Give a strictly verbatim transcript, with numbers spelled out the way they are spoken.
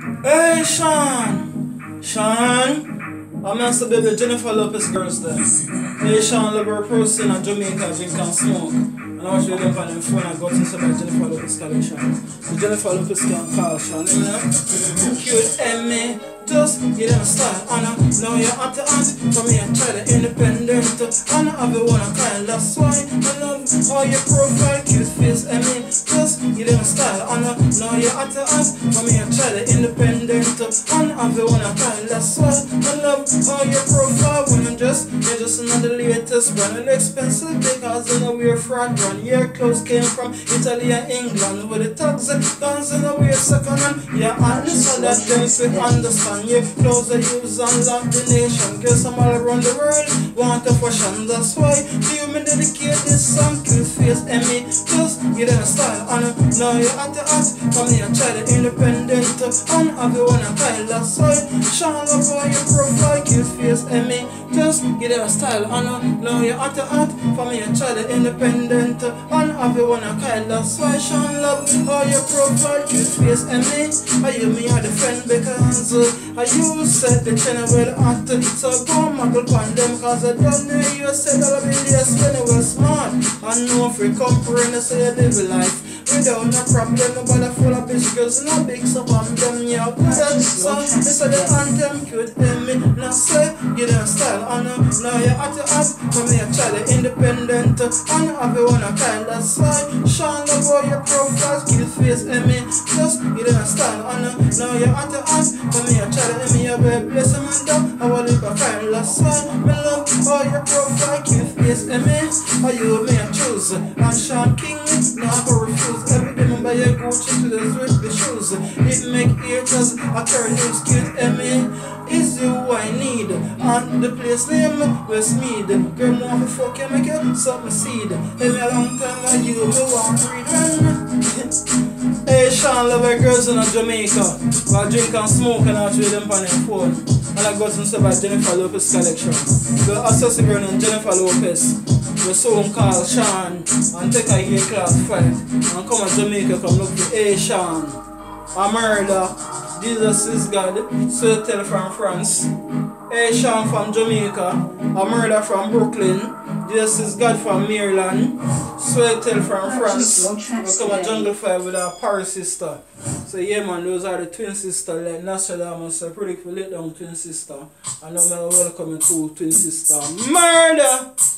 Hey, Sean! Sean! I'm also baby Jennifer Lopez girls there. Hey, Sean, love her person in Jamaica, drink and smoke. And I watch them on them phone and got into the Jennifer Lopez collection. So Jennifer Lopez can call Sean, you know? Cute Emmy, just get them style, Anna. Now you're at the aunt, for me and try the independent. Anna, have you wanna kind, that's why I love all your profile, cute face, Emmy. Just get them style, Anna. Now you're at the aunt, for me and try the independent. Anna, have you wanna kind, that's why I love all your profile. Women just, you're just another latest brand. And expensive because you know we're fraud brand. Your clothes came from Italy and England with the tugs and guns and we're second hand. Yeah, honest so that them we understand. Your clothes are used on love the nation. Girls from all around the world want a fashion. That's why to you me dedicate this song. Cute face, Emmy, just get in a style. And now you're at the art, come here and try the independent. And have you wanna kind, that's why Sean love all your profile, cute face, Emmy, just get in a style. And now you're at the art, come here and try the independent. And have you wanna kind, that's why Sean love all your profile, cute face, Emmy. Are you me a defend because uh, I you said the channel well hot. So go muggle on them cause I don't know you said I'll be there spending well smart. I know if we comparing so you live a life without no problem. Nobody full of bitch girls no big so on them yeah. That song this is the anthem cute Emmy. Now say get in style and now you're at the app. Come here try the independent and have you wanna kind that's why Sean love all your profiles cute face Emmy. Just get in style and now you're at the app. Come here try the Emmy your baby bless him and down. I will leave a kind that's why me love all your profile cute face Emmy. Are you me a choose and Sean King now I go refuse. Every day remember your Gucci to the with the shoes. It make ears a carry news cute Emmy. Is you I need and the place name Westmead. Girl more for fuck you make you something seed. Emmy a long time and you me want breed. Hey Sean love her girls in Jamaica. While drink and smoke and I trade them on their phone. And I got some stuff by Jennifer Lopez collection. The associate girl named Jennifer Lopez. The song called Sean and take a hair class fight. And come to Jamaica come look for hey Sean. A murder. Jesus is God. So tell from France. Hey Sean from Jamaica. A murder from Brooklyn. Jesus is God from Maryland. Sweatel from France. We come a Jungle Fire with our Paris sister. So yeah man, those are the twin sisters like Nostradamus. I predict for let down twin sister. And now I welcome you to twin sister. Murder!